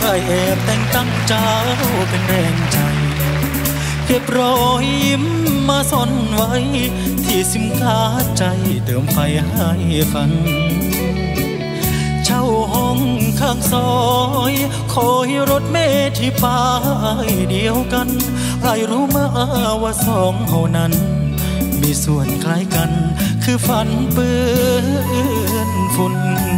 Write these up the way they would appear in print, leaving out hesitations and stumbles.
แอบแต่งตั้งเจ้าเป็นแรงใจเก็บรอยยิ้มมาซ่อนไว้ที่ซิมการ์ดใจเติมไฟให้ฝันเช่าห้องข้างซอยคอยรถเมล์ที่ป้ายเดียวกันใครรู้มาว่าสองเฮานั้นมีส่วนคล้ายกันคือฝันเปื้อนฝุ่น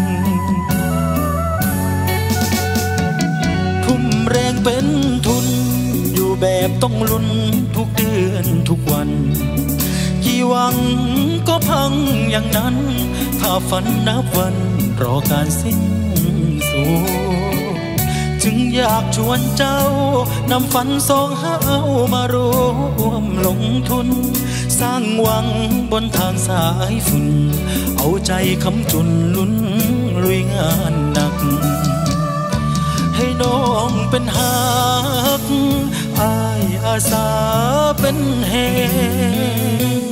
ทุ่มแรงเป็นทุนอยู่แบบต้องลุ้นทุกเดือนทุกวันกี่หวังก็พังอย่างนั้นถ้าฝันนับวันรอการสิ้นสุดจึงอยากชวนเจ้านำฝันสองเฮามาร่วมลงทุนสร้างหวังบนทางสายฝุ่นเอาใจค้ำจุนลุ้นลุยงานหนักให้น้องเป็นหักอายอาสาเป็นแหง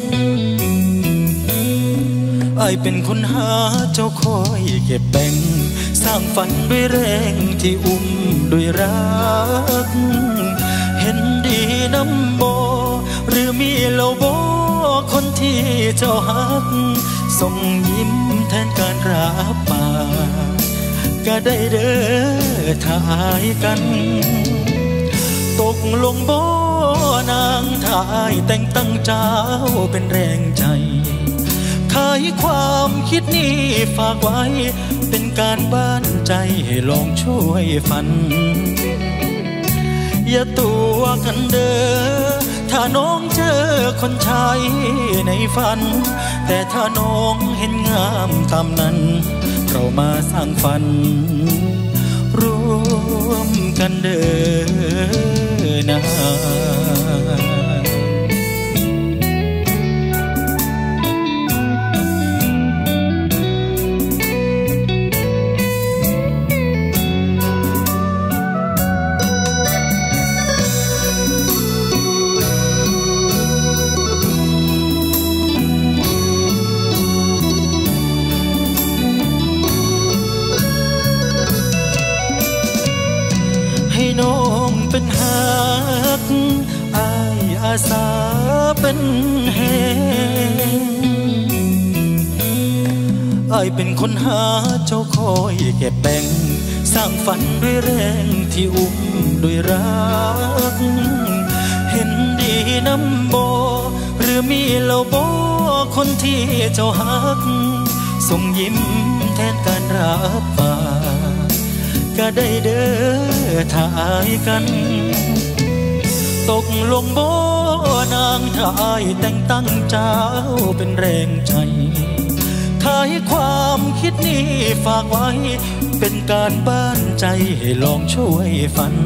อายเป็นคนหาเจ้าคอยเก็บแบ่งสร้างฝันด้วยแรงที่อุ้มด้วยรักเห็นดีน้ำบ่หรือมีเล่าบ่คนที่เจ้าหักส่งยิ้มแทนการรับปากก็ได้เด้อทายกันตกลงบ่นางทายแต่งตั้งเจ้าเป็นแรงใจขายความคิดนี้ฝากไว้เป็นการบ้านใจให้ลองช่วยฝันอย่าตัวกันเด้อถ้าน้องเจอคนชายในฝันแต่ถ้าน้องเห็นงามตามนั้นเรามาสร้างฝันร่วมกันเด้อนะน้องเป็นหักอายอาสาเป็นแหงอายเป็นคนหาเจ้าคอยเก็บแบ่งสร้างฝันด้วยแรงที่อุ้มด้วยรักเห็นดีน้ำบ่หรือมีเล่าบ่คนที่เจ้าหักส่งยิ้มแทนการรับปากก็ได้เด้อทายกันตกลงบ่นางทายแต่งตั้งเจ้าเป็นแรงใจขายความคิดนี้ฝากไว้เป็นการบ้านใจให้ลองช่วยฝัน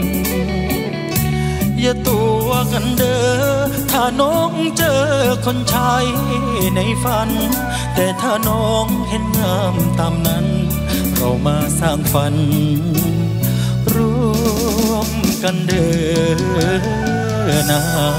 อย่าตัวกันเด้อถ้าน้องเจอคนชายในฝันแต่ถ้าน้องเห็นงามตามนั้นเรามาสร้างฝันร่วมกันเด้อนะ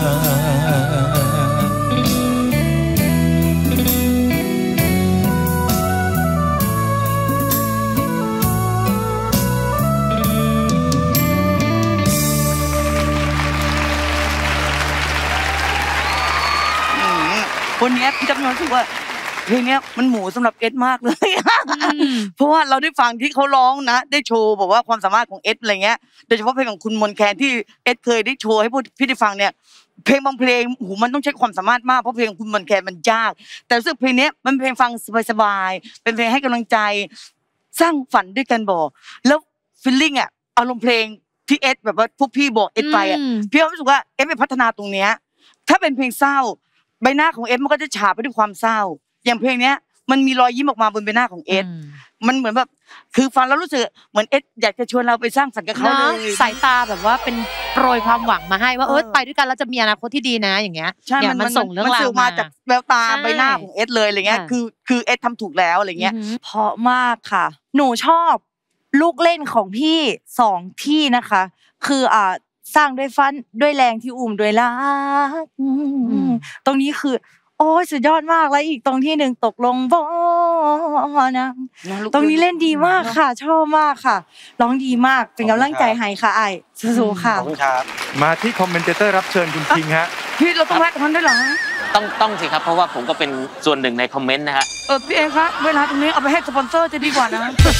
คนนี้พี่จำนวนรู้สึกว่าเพลงนี้มันหมูสำหรับเอสมากเลยเพราะว่าเราได้ฟังที่เขาร้องนะได้โชว์บอกว่าความสามารถของเอสอะไรเงี้ยโดยเฉพาะเพลงของคุณมนแคนที่เอสเคยได้โชว์ให้พี่ได้ฟังเนี่ยเพลงบางเพลงโหมันต้องใช้ความสามารถมากเพราะเพลงของคุณมนแคนมันยากแต่รู้สึกเพลงนี้มันเพลงฟังสบายๆเป็นเพลงให้กำลังใจสร้างฝันด้วยกันบอกแล้วฟีลลิ่งอ่ะอารมณ์เพลงที่เอสแบบว่าพวกพี่บอกเอสไปอ่ะพี่รู้สึกว่าเอสไปพัฒนาตรงเนี้ยถ้าเป็นเพลงเศร้าใบหน้าของเอสมันก็จะฉาบไปด้วยความเศร้าอย่างเพลงเนี้ยมันมีรอยยิ้มออกมาบนใบหน้าของเอสมันเหมือนแบบคือฟังแล้วรู้สึกเหมือนเอสอยากจะชวนเราไปสร้างฝันกับเขาเลยสายตาแบบว่าเป็นโปรยความหวังมาให้ว่าไปด้วยกันแล้วจะมีอนาคตที่ดีนะอย่างเงี้ยใช่มันส่งเรื่องราวมาจากแววตาใบหน้าของเอสเลยอะไรเงี้ยคือเอสทำถูกแล้วอะไรเงี้ยเพราะมากค่ะหนูชอบลูกเล่นของพี่2ที่นะคะคือสร้างด้วยฟันด้วยแรงที่อุ้มด้วยรักตรงนี้คือโอ้ยสุดยอดมากแล้วอีกตรงที่หนึ่งตกลงบ่นะตรงนี้เล่นดีมากค่ะชอบมากค่ะร้องดีมากเป็นกำลังใจให้ค่ะไอ้สู้ๆค่ะขอบคุณครับมาที่คอมเมนเตอร์รับเชิญคุณคิงฮะพี่เราต้องแวะตรงนั้นด้วยเหรอต้องสิครับเพราะว่าผมก็เป็นส่วนหนึ่งในคอมเมนต์นะฮะพี่เองครับเวลาตรงนี้เอาไปให้สปอนเซอร์จะดีกว่านะ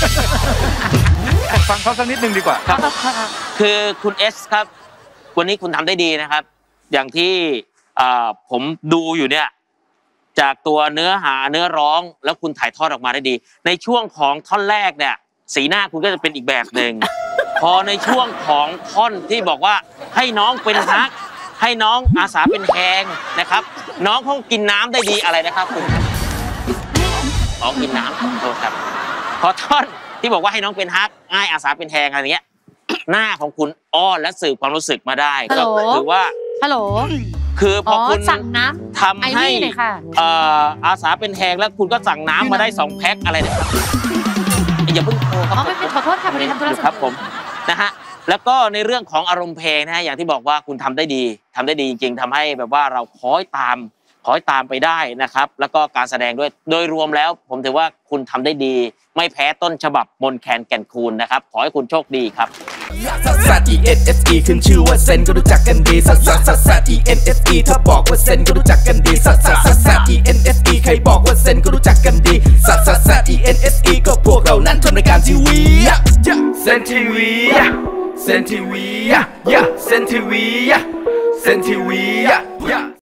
ฟังเขาสักนิดนึงดีกว่าครับคือคุณเอสครับวันนี้คุณทำได้ดีนะครับอย่างที่ผมดูอยู่เนี่ยจากตัวเนื้อหาเนื้อร้องแล้วคุณถ่ายทอดออกมาได้ดีในช่วงของท่อนแรกเนี่ยสีหน้าคุณก็จะเป็นอีกแบบหนึ่งพอในช่วงของท่อนที่บอกว่าให้น้องเป็นฮักให้น้องอาสาเป็นแฮงนะครับน้องเขากินน้ำได้ดีอะไรนะครับคุณน้องกินน้ำขอโทษครับพอท่อนที่บอกว่าให้น้องเป็นฮักง่ายอาสาเป็นแฮงอะไรเงี้ยหน้าของคุณอ้อนและสื่อความรู้สึกมาได้ก็ถือว่าฮัลโหลคือพอคุณสั่งน้ำทำให้อาสาเป็นแฮงแล้วคุณก็สั่งน้ำมาได้2 แพ็คอะไรเนี่ยอย่าเพิ่งโทรครับไม่เป็นขอโทษค่ะพอดีทำธุระครับผมนะฮะแล้วก็ในเรื่องของอารมณ์เพลงนะฮะอย่างที่บอกว่าคุณทำได้ดีจริงๆทำให้แบบว่าเราคอยตามไปได้นะครับแล้วก็การแสดงด้วยโดยรวมแล้วผมถือว่าคุณทำได้ดีไม่แพ้ต้นฉบับมนแคนแก่นคูนนะครับขอให้คุณโชคดีครับ ZENSE ขึ้นชื่อว่าเซนก็รู้จักกันดีZENSE ถ้าบอกว่าเซนก็รู้จักกันดีZENSE ใครบอกว่าเซนก็รู้จักกันดีZENSE ก็พวกเรานั้นทำรายการทีวีเซนทีวีเซนทีวีเซนทีวี